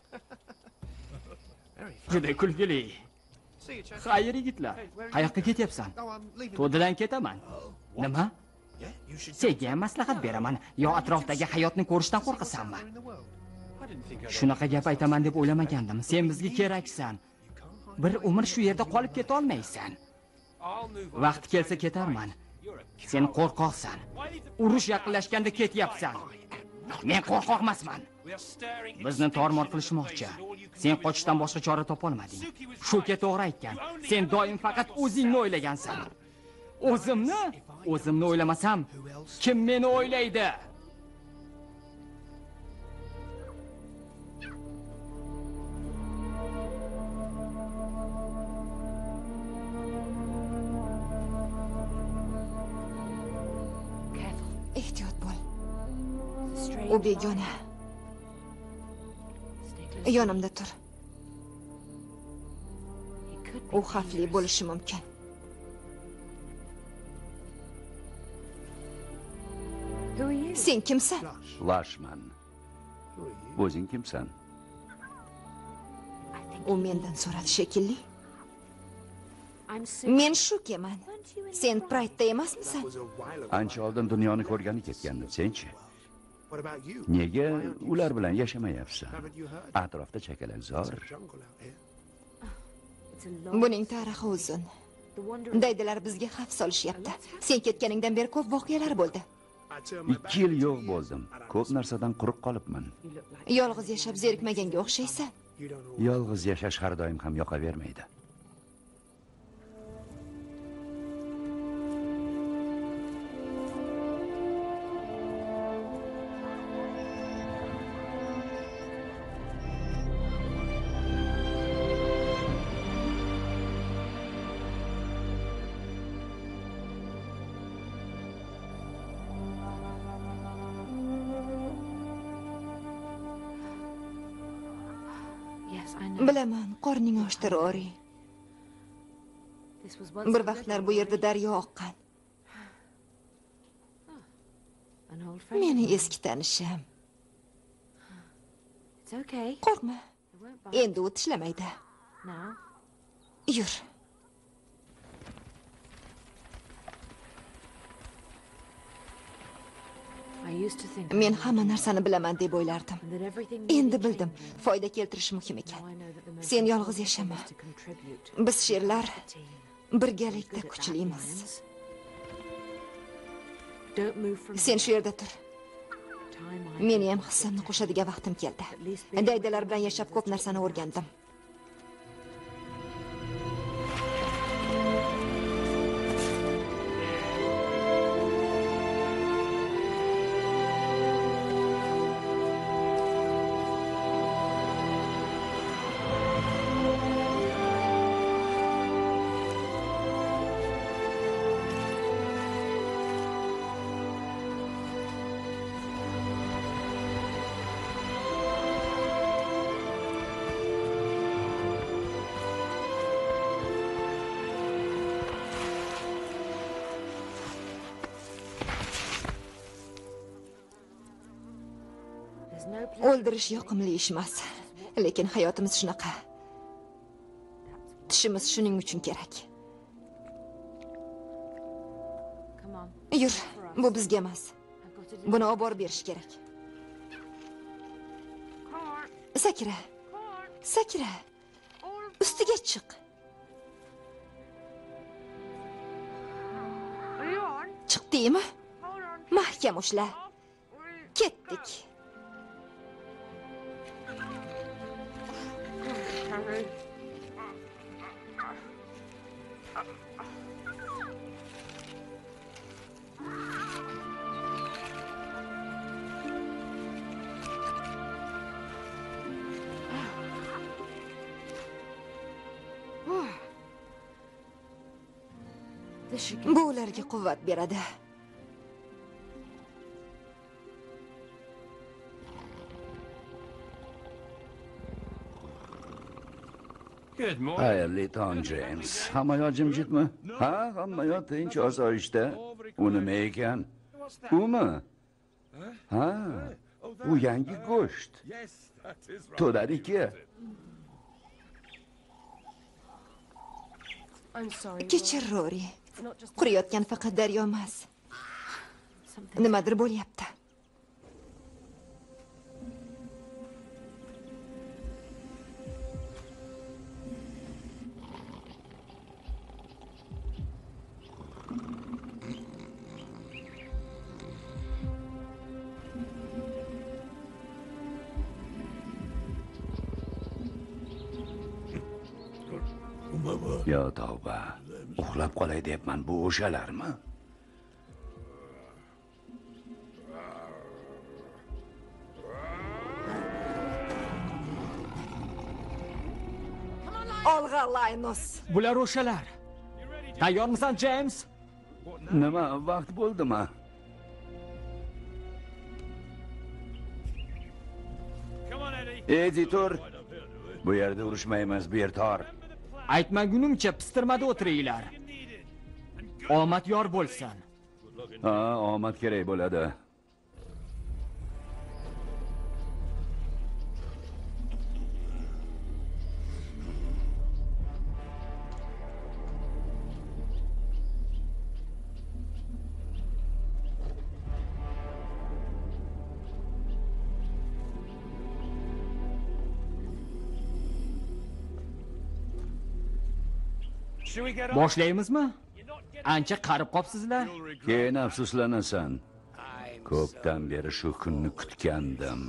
Juda kulgili. Xayr yigitlar, qayoqqa ketyapsan? To'dadan ketaman. Nima? Senga ham maslahat beraman, yo atrofdagi hayotni ko'rishdan qo'rqasanmi? Shunaqa gap aytaman deb o'ylamagandim. Sen bizga keraksan. Bir umr shu yerda qolib keta olmaysan. Vaqt kelsa ketarman. Sen qo'rqoqsan. Urush yaqinlashganda ketyapsan. Men qo'rqoq emasman. Bizni tormor qilishmoqchi. Sen qochishdan boshqa chora topa olmading. Shuga to'g'ri aytgan. Sen doim faqat o'zingni o'ylagansan. O'zimni? O'zimni o'ylamasam, kim meni o'ylaydi? Ehtiyot bo'l. U begona. Yonimda tur. U xavfli bo'lishi mumkin. Sen kimsan? Lashman. O'zing kimsan? U mendan so'radi shekilli. Men shu keman. Sen Pride'da emasmisan? Ancha oldin dunyoni ko'rgani ketgandim, senchi? Nega ular bilan yashamayapsan? Atrofda chakalakzor. Buning tarixi uzun. Daydilar bizga xavf solishyapti. Sen ketganingdan beri ko'p voqealar bo'ldi. ikki yil yo'q bo'ldim. Ko'p narsadan quruq qolibman. Yolg'iz yashab zerikmaganga o'xshaysan. Yolg'iz yashash har doim ham yoqavermaydi. Bilaman, qorning ochdi, Rory. Bir vaqtlar bu yerda daryo oqqan. Meni eski tanishim. Qo'rqma. Endi u tishlamaydi. Yur. Men hamma narsani bilaman deb o'ylardim. Endi bildim, foyda keltirish muhim ekan. Sen yolg'iz yashama. Biz sherlar birgalikda kuchlimiz. Sen shu yerda tur. Meni ham hissamni qo'shadigan vaqtim keldi. Daydalar bilan yashab ko'p narsani o'rgandim. O'ldirish yoqimli ish emas, lekin hayotimiz shunaqa. Tishimiz shuning uchun kerak. Yur, bu bizga emas. Buni olib borib berish kerak. Sakra. Sakra. Ustiga chiq. Chiqdingmi? Mahkam ushla. Ketdik. Bu ularga quvvat beradi. Xayrli tong, James. Hamma yoq jimjitmi? Ha, hamma yoq tinch osoyishta. U nima ekan? Umi? Ha, u yangi go'sht. To'dadiki. Kechir, Rory. Quriyotgan faqat daryo emas. Nimadir bo'lyapti. Yo tavba, uxlab qolay deyapman, bu o'shalarmi? Olg'a, Linus. Bular o'shalar. Tayyormisan, James? Nima, vaqt bo'ldimi? Edi, tur. Bu yerda urushmaymiz, bu yer tor. Aytmagunimcha pistirmada o'tiringlar. Omad yor bo'lsin. Ha, omad kerak bo'ladi. Boshlaymizmi? Ancha qarib qopsizlar. Keyin afsuslanasan. Ko'pdan beri shu kunni kutgandim.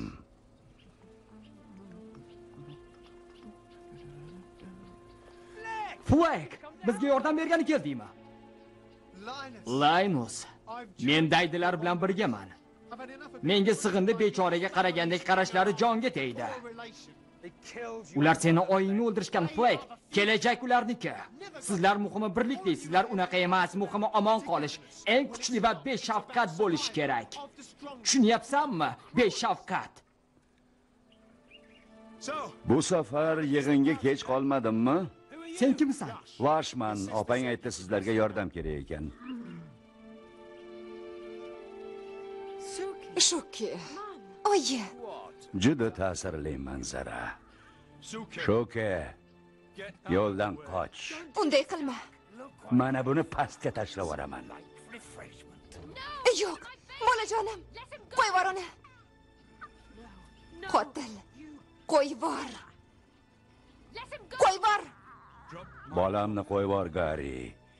Flek, bizga yordam bergani keldingmi? Linus, men daydilar bilan birgaman. Menga sig'indi bechoraga qaragandek qarashlari jonga tegdi. Ular seni oyingni o'ldirishgan, Flek. Kelajak ularniki. Sizlar muhimi birlik deysizlar, unaqa emas. Muhimi omon qolish. Eng kuchli va beshafqat bo'lish kerak. Tushunyapsanmi? Beshafqat. Bu safar yig'inga kech qolmadimmi? Sen kimsan? Lashman, opang aytdi sizlarga yordam kerak ekan. Shuki. Oyi. Juda ta'sirli manzara. Shuki, yo'ldan qoch. Unday qilma. Mana buni pastga tashlab yuboraman. Yo'q, bolajonim. Qo'y bor uni. Qotil. Qo'y bor. Qo'y bor. Bolamni qo'yib yubor, Gari.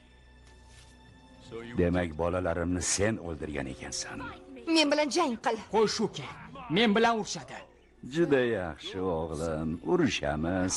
Demak, bolalarimni sen o'ldirgan ekansan. Men bilan jang qil. Qo'y Shuki. Men bilan urushadi. Juda yaxshi o'g'lim, urushamiz.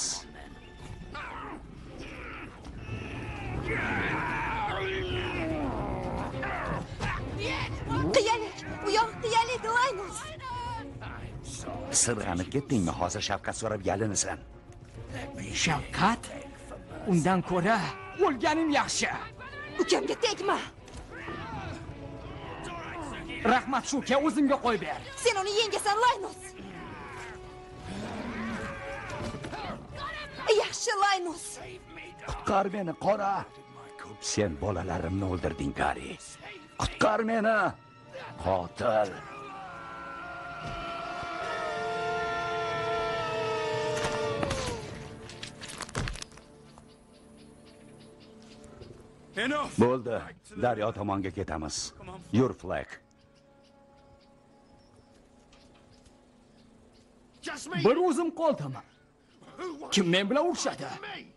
Qiyalik, u yoq qiyalik, Laynus. Sirg'anib ketdingmi? Hozir shafqat so'rab yalinasan. Shafqat? Undan ko'ra o'lganim yaxshi. Ukamga tegma. Rahmat Shuki, o'zimga qo'y ber. Sen uni yengasan, Laynus. Yaxshi, Laynus. Qutqar meni, qora. Sen bolalarimni o'ldirding, Gari. Qutqar meni, qotil. Bo'ldi, daryo tomonga ketamiz. Yur, Fleck. Bir o'zim qoldim. Kim men bilan urushadi?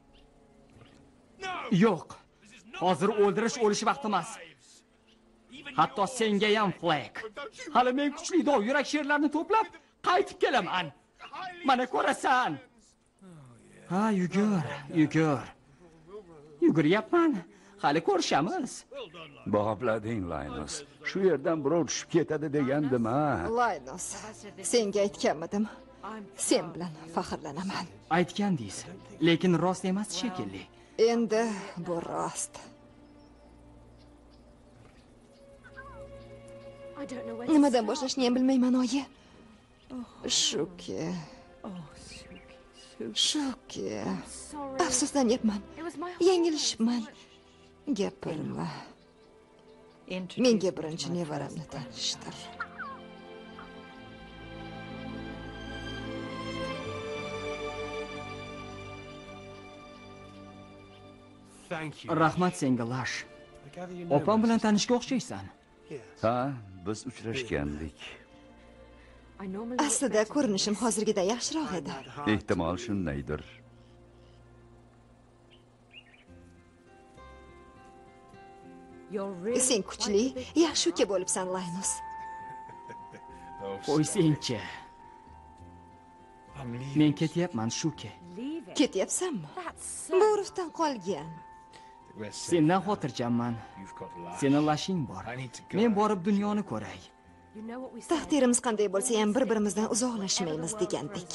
Yo'q. Hozir o'ldirish o'lish vaqti emas. Hatto senga ham, Fleck. Hali men kuchli dov yurak sherlarni to'plab qaytib kelaman. Mana ko'rasan. Ha, yugur, yugur. Yuguryapman. Hali ko'rishamiz. Boplading, Laynus. Shu yerdan birov tushib ketadi degandim-a. Laynus, senga aytganmidim. Sen bilan faxrlanaman. Aytgandingiz, lekin rost emas shekilli. Endi bu rost. Nimadan boshlashni ham bilmayman, oyi. Shuki. Shuki. Afsuslanyapman. Yengilishibman. Gapirma. Menga birinchi nevaramni tanishtir. Rahmat senga, Lash. Opam bilan tanishga o'xshaysan. Ha, biz uchrashgandik. Aslida ko'rinishim hozirgidan yaxshiroq edi. Ehtimol shundaydir. Sen kuchli, yaxshi uka bo'libsan, Laynus. Qo'ysangchi. Men ketyapman, Shuki. Ketyapsanmi? Bu urfdan qolgan. Sendan xotirjamman. Seni lashing bor. Men borib dunyoni ko'ray. Taqdirimiz qanday bo'lsa ham bir-birimizdan uzoqlashmaymiz degandik.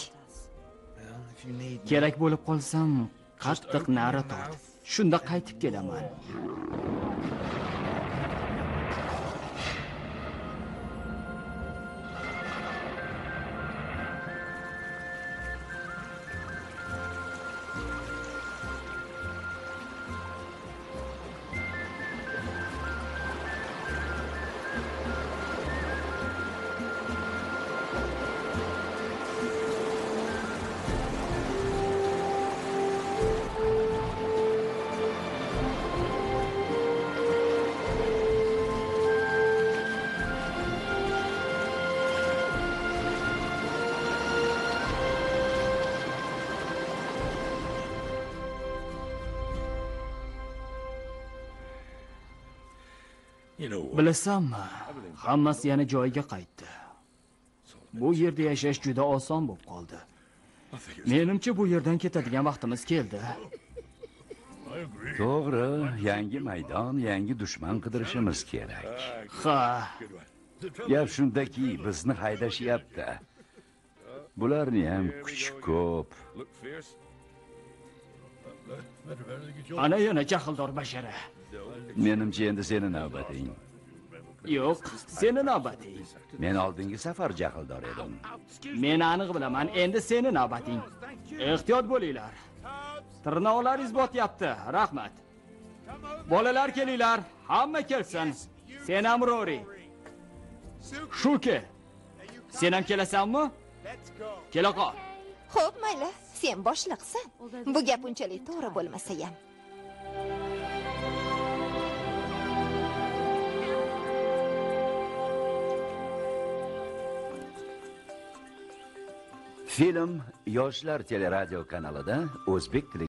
Kerak bo'lib qolsam, qattiq nari tort. Shunda qaytib kelaman. Bilasanmi, hammasi yana joyiga qaytdi. Bu yerda yashash juda oson bo'lib qoldi. Menimcha bu yerdan ketadigan vaqtimiz keldi. To'g'ri, yangi maydon, yangi dushman qidirishimiz kerak. Ha. Gap shundaki, bizni haydashyapti. Bularni ham kuch ko'p. Ana yana jahldor bashara. Menimcha endi seni navbating. Yo'q, seni navbating. Men oldingi safar jahldor edim. Men aniq bilaman, endi seni navbating. Ehtiyot bo'linglar. Tirnoqlaringiz botyapti. Rahmat. Bolalar kelinglar, hamma kelsin. Sen ham Rory. Shuki. Sen ham kelasanmi? Kela qol. Xo'p, mayli, sen boshliqsan. Bu gap unchalik to'g'ri bo'lmasa ham. Film Yoshlar teleradio kanalida o'zbek tili